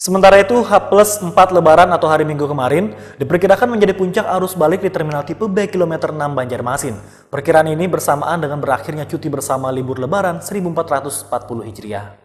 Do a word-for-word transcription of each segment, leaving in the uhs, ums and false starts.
Sementara itu, H plus empat Lebaran atau hari Minggu kemarin diperkirakan menjadi puncak arus balik di Terminal Tipe B kilometer enam Banjarmasin. Perkiraan ini bersamaan dengan berakhirnya cuti bersama libur Lebaran seribu empat ratus empat puluh Hijriah.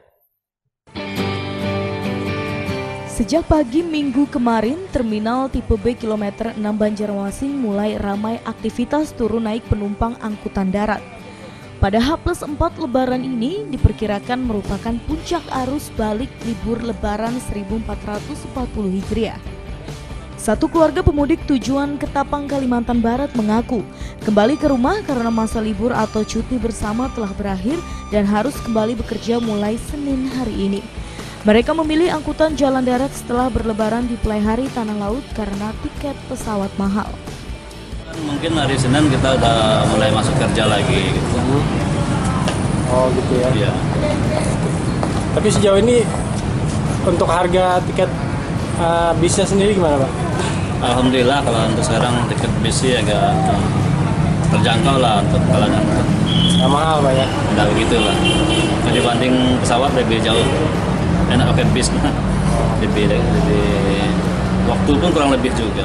Sejak pagi Minggu kemarin, Terminal Tipe B kilometer enam Banjarmasin mulai ramai aktivitas turun naik penumpang angkutan darat. Pada H plus empat Lebaran ini diperkirakan merupakan puncak arus balik libur Lebaran seribu empat ratus empat puluh Hijriah. Satu keluarga pemudik tujuan Ketapang, Kalimantan Barat mengaku kembali ke rumah karena masa libur atau cuti bersama telah berakhir dan harus kembali bekerja mulai Senin hari ini. Mereka memilih angkutan jalan darat setelah berlebaran di Pelai Hari Tanah Laut karena tiket pesawat mahal. Mungkin hari Senin kita udah mulai masuk kerja lagi gitu. Oh gitu ya. Iya. Tapi sejauh ini untuk harga tiket uh, bisnya sendiri gimana, Pak? Alhamdulillah kalau untuk sekarang tiket bis sih agak terjangkau lah untuk kalangan. Nggak mahal, Pak ya? Udah begitu lah. Dibanding pesawat lebih jauh enak pakai bis. Lebih, lebih waktu pun kurang lebih juga.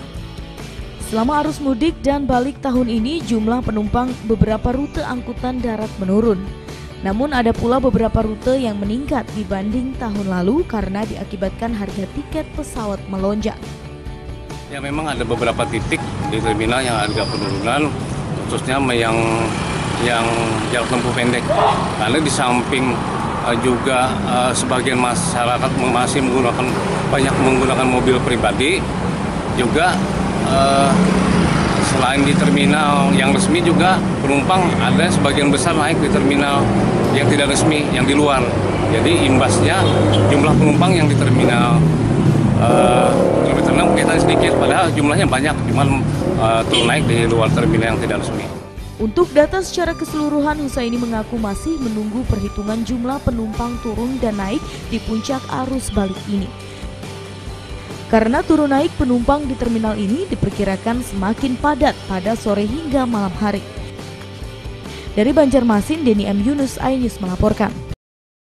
Selama arus mudik dan balik tahun ini, jumlah penumpang beberapa rute angkutan darat menurun. Namun ada pula beberapa rute yang meningkat dibanding tahun lalu karena diakibatkan harga tiket pesawat melonjak. Ya memang ada beberapa titik di terminal yang harga penurunan, khususnya yang yang jarak tempuh pendek. Karena di samping uh, juga uh, sebagian masyarakat masih menggunakan banyak menggunakan mobil pribadi, juga Uh, selain di terminal yang resmi juga penumpang ada sebagian besar naik di terminal yang tidak resmi, yang di luar. Jadi imbasnya jumlah penumpang yang di terminal uh, kilometer enam kelihatan sedikit, padahal jumlahnya banyak, cuman uh, turun naik di luar terminal yang tidak resmi. Untuk data secara keseluruhan, Husaini mengaku masih menunggu perhitungan jumlah penumpang turun dan naik di puncak arus balik ini. Karena turun naik penumpang di terminal ini diperkirakan semakin padat pada sore hingga malam hari. Dari Banjarmasin, Denny M. Yunus, iNews melaporkan.